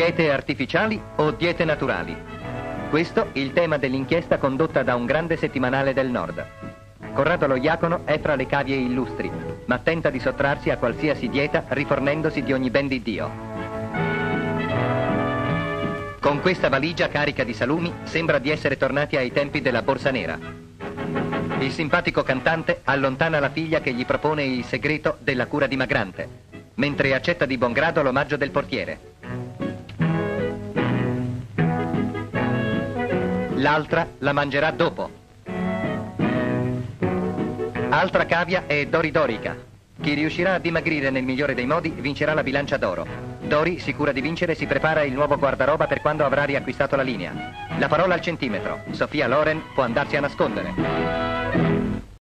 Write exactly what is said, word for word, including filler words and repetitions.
Diete artificiali o diete naturali? Questo il tema dell'inchiesta condotta da un grande settimanale del Nord. Corrado Lo Iacono è fra le cavie illustri, ma tenta di sottrarsi a qualsiasi dieta rifornendosi di ogni ben di Dio. Con questa valigia carica di salumi sembra di essere tornati ai tempi della borsa nera. Il simpatico cantante allontana la figlia che gli propone il segreto della cura dimagrante, mentre accetta di buon grado l'omaggio del portiere. L'altra la mangerà dopo. Altra cavia è Dori Dorica. Chi riuscirà a dimagrire nel migliore dei modi vincerà la bilancia d'oro. Dori, sicura di vincere, si prepara il nuovo guardaroba per quando avrà riacquistato la linea. La parola al centimetro. Sofia Loren può andarsi a nascondere.